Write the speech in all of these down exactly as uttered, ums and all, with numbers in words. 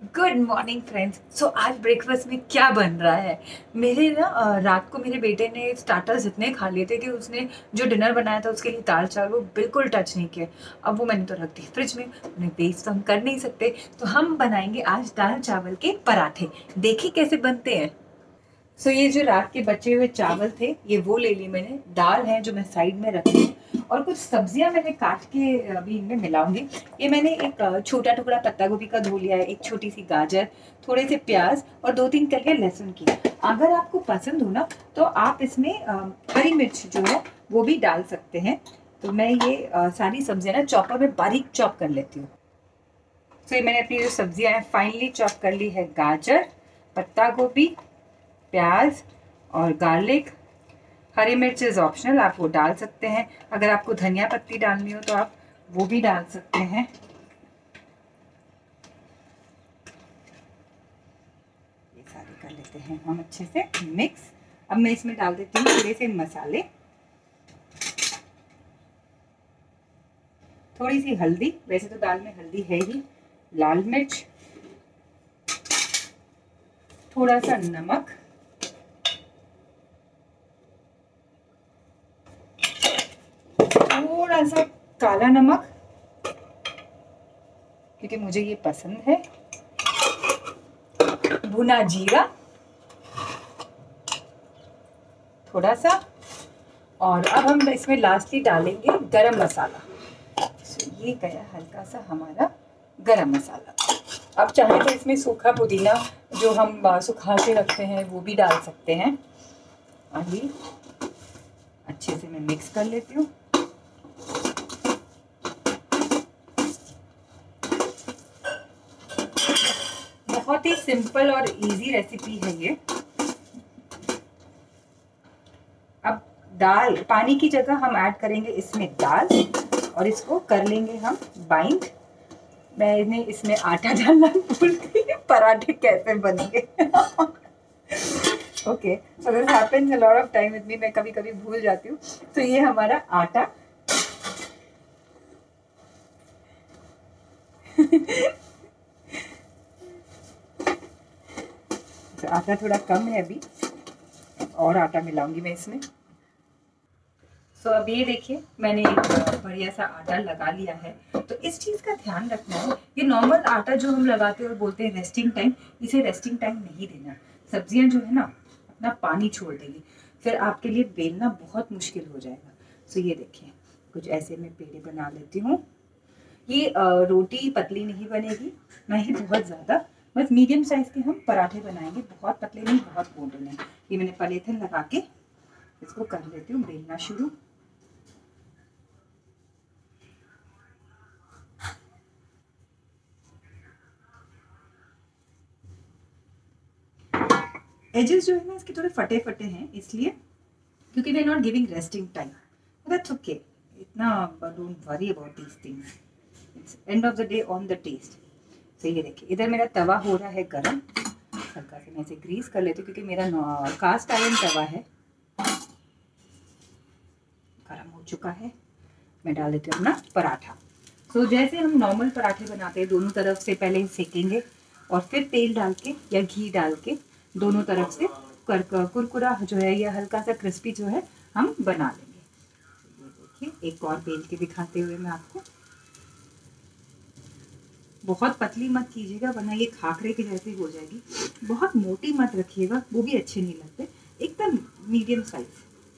Good morning friends. सो आज breakfast में क्या बन रहा है। मेरे ना अ, रात को मेरे बेटे ने स्टार्टर्स इतने खा लिए थे कि उसने जो डिनर बनाया था उसके लिए दाल चावल वो बिल्कुल टच नहीं किए। अब वो मैंने तो रख दी फ्रिज में, उन्हें वेस्ट तो हम कर नहीं सकते। तो हम बनाएंगे आज दाल चावल के पराठे। देखिए कैसे बनते हैं। सो so, ये जो रात के बचे हुए चावल थे ये वो ले लिए मैंने। दाल है जो मैं साइड में रखी, और कुछ सब्जियां मैंने काट के अभी इनमें मिलाऊंगी। ये मैंने एक छोटा टुकड़ा पत्ता गोभी का धो लिया है, एक छोटी सी गाजर, थोड़े से प्याज और दो तीन कलियां लहसुन की। अगर आपको पसंद हो ना तो आप इसमें हरी मिर्च जो है वो भी डाल सकते हैं। तो मैं ये आ, सारी सब्जियां ना चॉपर में बारीक चॉप कर लेती हूँ। तो ये मैंने अपनी जो सब्जियां हैं फाइनली चॉप कर ली है। गाजर, पत्ता गोभी, प्याज और गार्लिक। हरी मिर्च इज ऑप्शनल, आप वो डाल सकते हैं। अगर आपको धनिया पत्ती डालनी हो तो आप वो भी डाल सकते हैं। ये सारे कर लेते हैं हम अच्छे से मिक्स। अब मैं इसमें डाल देती हूँ थोड़े से मसाले, थोड़ी सी हल्दी, वैसे तो दाल में हल्दी है ही, लाल मिर्च, थोड़ा सा नमक, थोड़ा सा काला नमक क्योंकि मुझे ये पसंद है, भुना जीरा थोड़ा सा, और अब हम इसमें लास्टली डालेंगे गरम मसाला। तो ये गया हल्का सा हमारा गरम मसाला। अब चाहे तो इसमें सूखा पुदीना जो हम सुखा के रखते हैं वो भी डाल सकते हैं। अभी अच्छे से मैं मिक्स कर लेती हूँ। बहुत ही सिंपल और इजी रेसिपी है ये। अब दाल, पानी की जगह हम ऐड करेंगे इसमें दाल और इसको कर लेंगे हम बाइंड। मैंने इसमें आटा डालना भूल गई, पराठे कैसे बनेंगे। Okay, so this happens a lot of time with me, मैं कभी कभी भूल जाती हूँ। तो ये हमारा आटा तो आटा थोड़ा कम है अभी, और आटा मिलाऊंगी मैं इसमें। सो so, अब ये देखिए मैंने एक बढ़िया सा आटा लगा लिया है। तो इस चीज़ का ध्यान रखना है, ये नॉर्मल आटा जो हम लगाते हैं और बोलते हैं रेस्टिंग टाइम, इसे रेस्टिंग टाइम नहीं देना। सब्जियां जो है ना अपना पानी छोड़ देगी, फिर आपके लिए बेलना बहुत मुश्किल हो जाएगा। सो so, ये देखिए कुछ ऐसे मैं पेड़े बना लेती हूँ। ये रोटी पतली नहीं बनेगी, ना ही बहुत ज़्यादा, बस मीडियम साइज़ के हम पराठे बनाएंगे, बहुत पतले नहीं बहुत मोटे नहीं। ये मैंने पॉलीथिन लगा के इसको कर लेती हूँ बेलना शुरू। एजेस जो है ना इसके थोड़े फटे फटे हैं, इसलिए क्योंकि we are not giving resting time. That's okay, इतना don't worry about these things, it's end of the day on the taste. तो ये देखिए इधर मेरा तवा हो रहा है गरम, हल्का से मैं इसे ग्रीस कर लेती हूँ क्योंकि मेरा कास्ट आयरन तवा है। गरम हो चुका है, मैं डाल देती हूँ अपना पराठा। तो so, जैसे हम नॉर्मल पराठे बनाते हैं, दोनों तरफ से पहले सेकेंगे और फिर तेल डाल के या घी डाल के दोनों तरफ से कर कुरकुरा जो है या हल्का सा क्रिस्पी जो है हम बना लेंगे। ये देखिए एक और बेल के दिखाते हुए मैं आपको। बहुत पतली मत कीजिएगा वरना ये खाखरे के जैसे हो जाएगी। बहुत मोटी मत रखिएगा, वो भी अच्छे नहीं लगते, एकदम मीडियम साइज।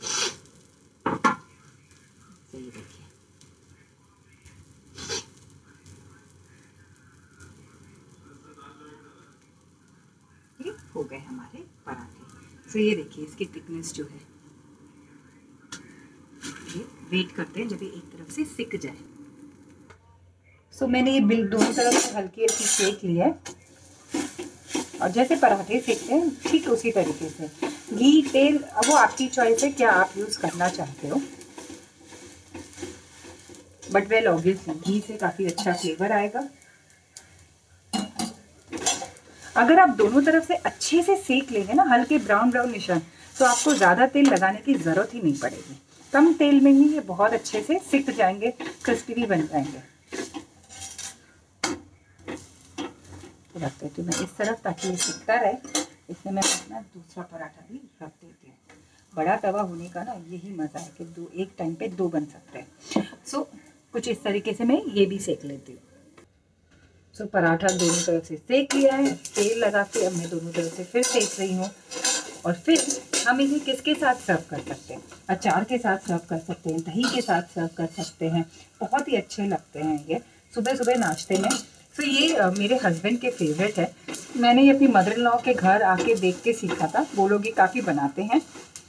ये देखिए हो गए हमारे पराठे। तो ये देखिए इसकी थिकनेस जो है, ये वेट करते हैं जब ये एक तरफ से सिक जाए। सो so, मैंने ये बिल दोनों तरफ से हल्की हल्की सेक लिया है, और जैसे पराठे सेकते हैं ठीक उसी तरीके से। घी तेल अब वो आपकी चॉइस है क्या आप यूज़ करना चाहते हो, बट वेल ऑब्वियसली घी से काफ़ी अच्छा फ्लेवर आएगा। अगर आप दोनों तरफ से अच्छे से सेक लेंगे ना हल्के ब्राउन ब्राउन निशान, तो आपको ज़्यादा तेल लगाने की ज़रूरत ही नहीं पड़ेगी। कम तेल में ही ये बहुत अच्छे से सिक जाएंगे, क्रिस्पी भी बन जाएंगे। इसको रख देती हूँ मैं इस तरफ ताकि ये सिकता रहे। इसमें मैं अपना दूसरा पराठा भी रख देती हूँ। बड़ा तवा होने का ना यही मज़ा है कि दो एक टाइम पे दो बन सकते हैं। सो कुछ इस तरीके से मैं ये भी सेक लेती हूँ। सो पराठा दोनों तरफ से सेक लिया है, तेल लगा के अब मैं दोनों तरफ से फिर सेक रही हूँ। और फिर हम इसे किसके साथ सर्व कर सकते हैं? अचार के साथ सर्व कर सकते हैं, दही के साथ सर्व कर सकते हैं। बहुत ही अच्छे लगते हैं ये सुबह सुबह नाश्ते में। तो ये आ, मेरे हस्बैंड के फेवरेट है। मैंने ये अपनी मदर इन लॉ के घर आके देख के सीखा था। वो लोग ये काफ़ी बनाते हैं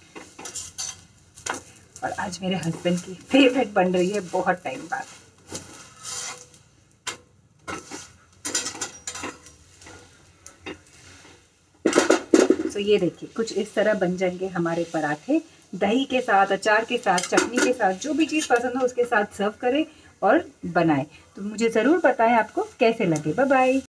और आज मेरे हस्बैंड की फेवरेट बन रही है बहुत टाइम बाद। तो ये देखिए कुछ इस तरह बन जाएंगे हमारे पराठे। दही के साथ, अचार के साथ, चटनी के साथ, जो भी चीज़ पसंद हो उसके साथ सर्व करें और बनाएं। तो मुझे ज़रूर बताएं आपको कैसे लगे। Bye bye.